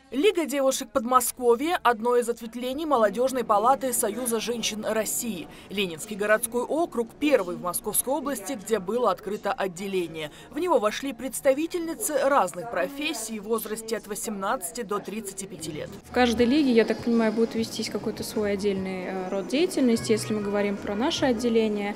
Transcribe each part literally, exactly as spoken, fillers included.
Лига девушек Подмосковья – одно из ответвлений молодежной палаты Союза женщин России. Ленинский городской округ – первый в Московской области, где было открыто отделение. В него вошли представительницы разных профессий в возрасте от восемнадцати до тридцати пяти лет. В каждой лиге, я так понимаю, будет вестись какой-то свой отдельный род деятельности. Если мы говорим про наше отделение,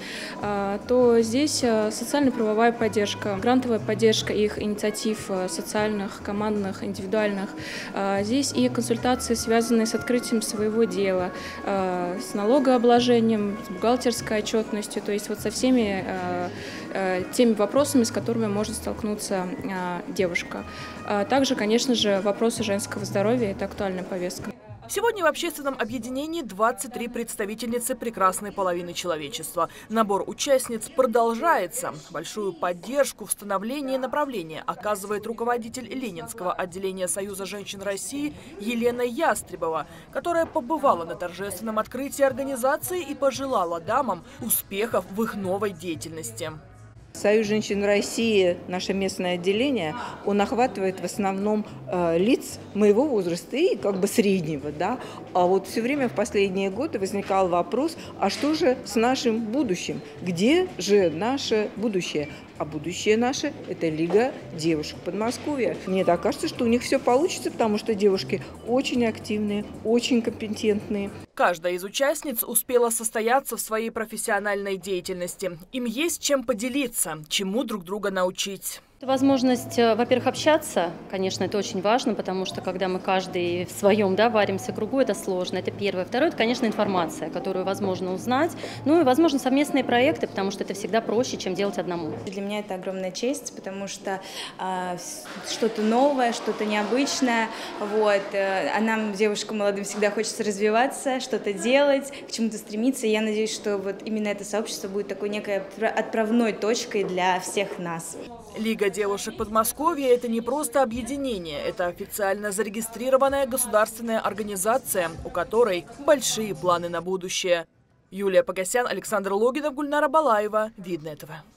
то здесь социально-правовая поддержка, грантовая поддержка их инициатив социальных, командных, индивидуальных. Здесь и консультации, связанные с открытием своего дела, с налогообложением, с бухгалтерской отчетностью, то есть вот со всеми теми вопросами, с которыми может столкнуться девушка. Также, конечно же, вопросы женского здоровья – это актуальная повестка. Сегодня в общественном объединении двадцать три представительницы прекрасной половины человечества. Набор участниц продолжается. Большую поддержку в становлении направления оказывает руководитель Ленинского отделения Союза женщин России Елена Ястребова, которая побывала на торжественном открытии организации и пожелала дамам успехов в их новой деятельности. Союз женщин России, наше местное отделение, он охватывает в основном э, лиц моего возраста и как бы среднего, да. А вот все время в последние годы возникал вопрос, а что же с нашим будущим? Где же наше будущее? А будущее наше – это Лига девушек Подмосковья. Мне так кажется, что у них все получится, потому что девушки очень активные, очень компетентные. Каждая из участниц успела состояться в своей профессиональной деятельности. Им есть чем поделиться, чему друг друга научить. Возможность, во-первых, общаться, конечно, это очень важно, потому что когда мы каждый в своем, да, варимся кругу, это сложно, это первое. Второе, это, конечно, информация, которую возможно узнать, ну и, возможно, совместные проекты, потому что это всегда проще, чем делать одному. Для меня это огромная честь, потому что э, что-то новое, что-то необычное, вот, э, а нам, девушкам молодым, всегда хочется развиваться, что-то делать, к чему-то стремиться, и я надеюсь, что вот именно это сообщество будет такой некой отправной точкой для всех нас. Лига девушек Подмосковья – это не просто объединение, это официально зарегистрированная государственная организация, у которой большие планы на будущее. Юлия Погосян, Александр Логинов, Гульнара Балаева. Видно этого.